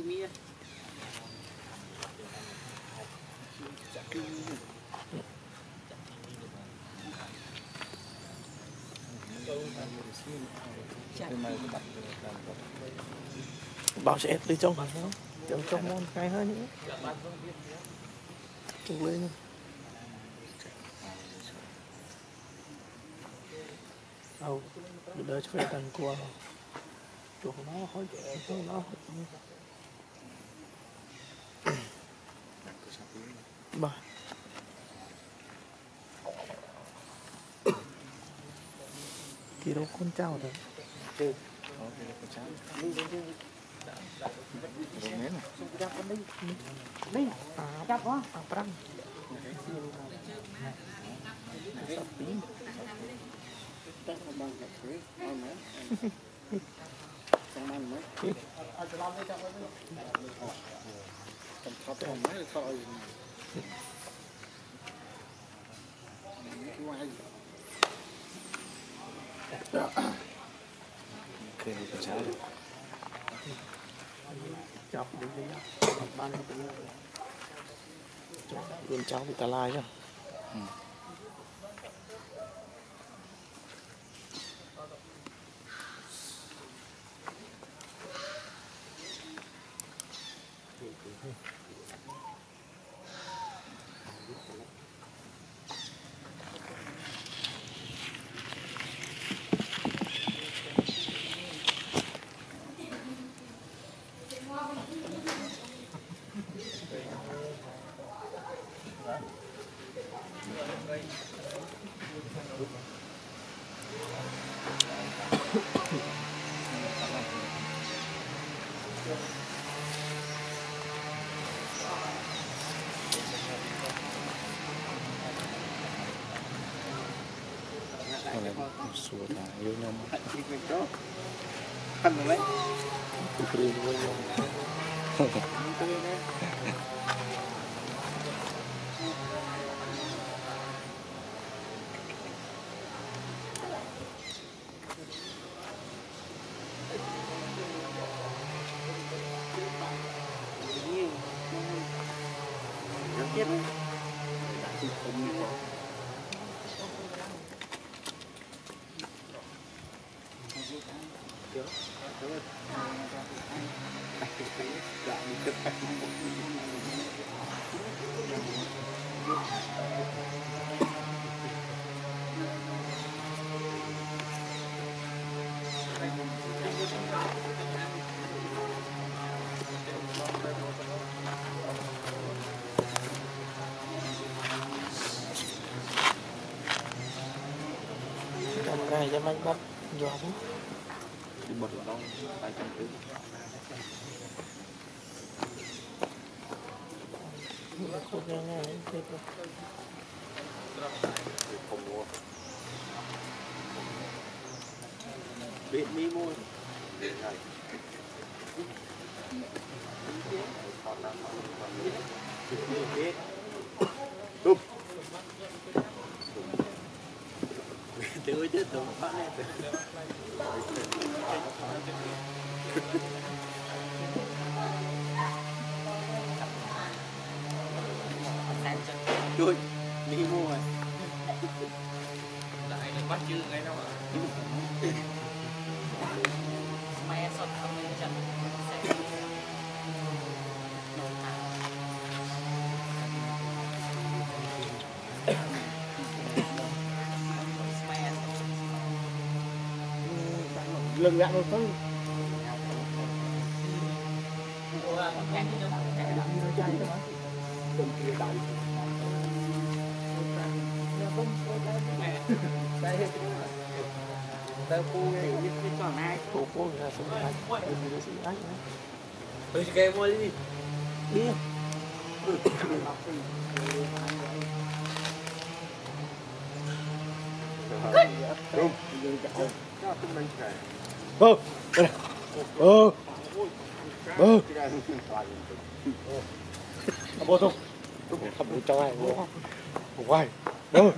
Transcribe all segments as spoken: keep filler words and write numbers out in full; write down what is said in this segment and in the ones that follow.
mía bảo sẽ đi trong trong trong món cái hơi nữa chung lên đâu đợi cho phải tầng qua chuột nó hỏi chuột nó ba thì đâu con trao rồi chứ cắp quá à prang chọc đi đi ban luôn cháu bị tà lai chứ sủa thả yêu nhau ăn rồi đấy cười vui nhau này cho anh bắt gió đi bật đó tay chân thứ không nghe nghe thế thôi không mua bị mi mua để này đúp từ chứ từ phát này đuôi mi mua rồi lại được bắt chữ ngay đâu ạ mẹ sọt không nên chặt lưng gạn một phân tao cô thì cái còn ai cô cô là sống ai đừng gì ấy tôi kêu mua đi đi đúng ơ ơ ơ bố không không bố cho ai bố bố ai đâu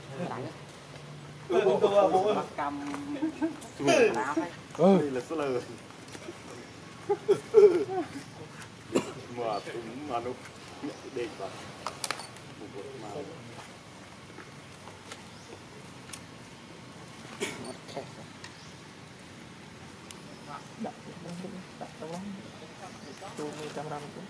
bố bố cầm lá hay đây là số lời mà cũng mà nó để vào một bột mà đặt đặt đâu lắm tôi mi camera cũng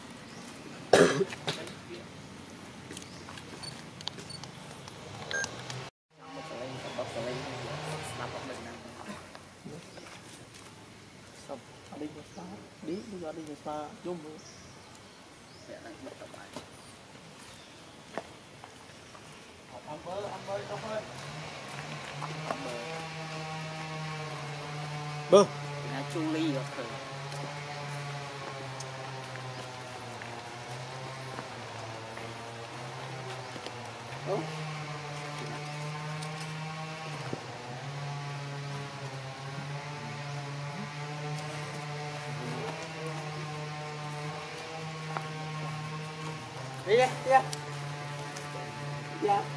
đi một xa đi bây giờ đi một xa chung luôn Ăn bơ, ăn bơ, không ơi. bơ Là chu ly rồi thử. Ủa? Đi đi, đi. Dạ.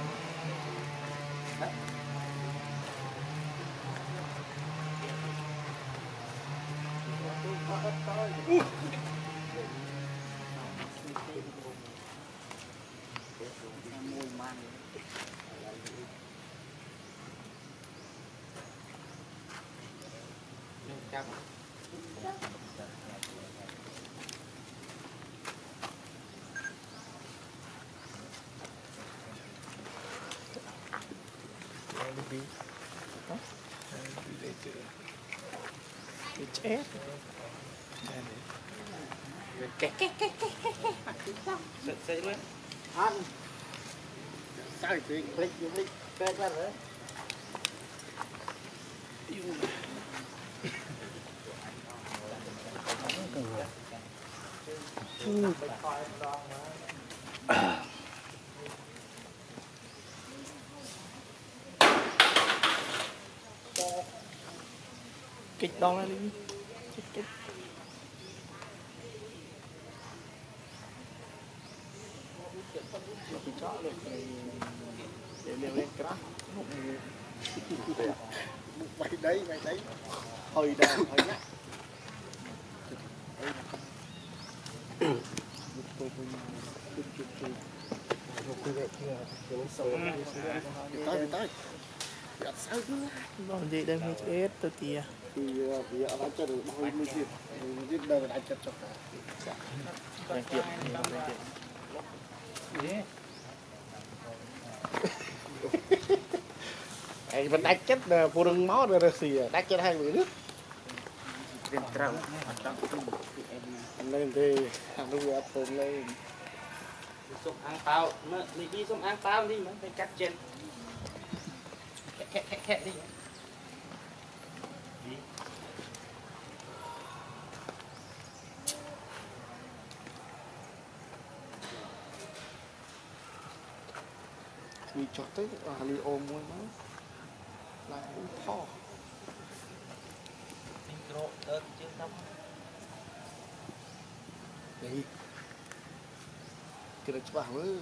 Mùi man. Cam. đi đi chết Kẹt kẹt kẹt kẹt kẹt. Sợ sợ luôn. Ăn. Sao thì click vô click cái ra rồi. kịch đo lên đi kịch kịch thì chó được để leo lên cái đó mày đấy mày đấy hồi đầu hồi nhá tới tới gạt sao chứ nó gì đây mới chết tôi tìa thì bây giờ đã cho được bao nhiêu tiền giết đời đã chết cho cả đang kiện ai vẫn đánh chết phụ đừng máu rồi rồi xì đánh chết hai người nước Tiền trâu. lên thì hàng đôi áp tôm lên Xúc ăn tao, mà đi đi xúc ăn tao đi mà phải cắt chân. Khẽ khẽ khẽ đi. đi cho tới à đi ôm môi máu lại cũng khó Micro đơn chứ không. đi cái này cho bảo ơi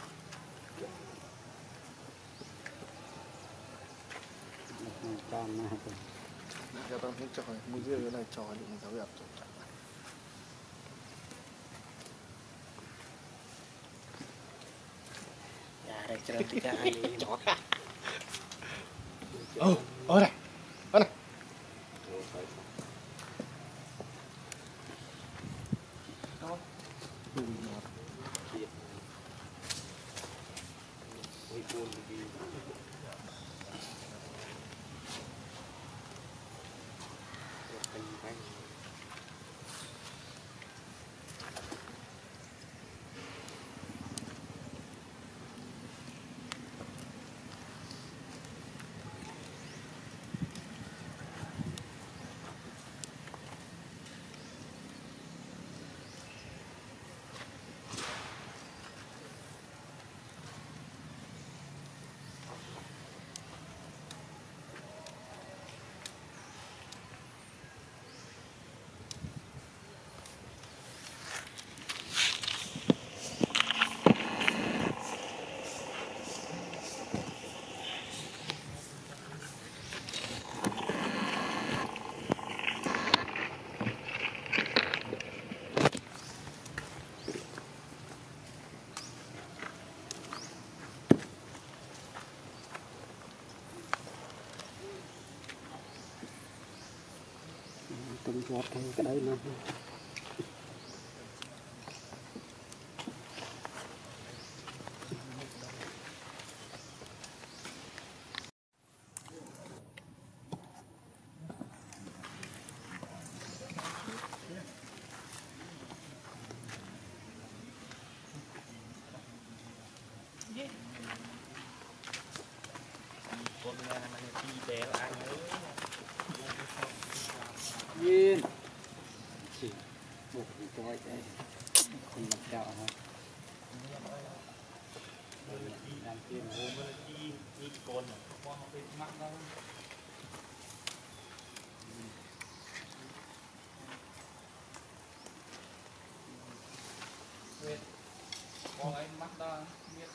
con này giờ tao thấy trò mua dưa cái này trò thì mình giáo gặp Ya, đây chơi kita ai chó. ừ ở này ở này mình ngọt cái đấy luôn. con nghe là mình đi bé là anh ấy Nhìn chỉ một cái coi đây không làm chảo hả làm tiền ôm nó đi đi con con nó bị mắc đâu con ấy mắc đâu biết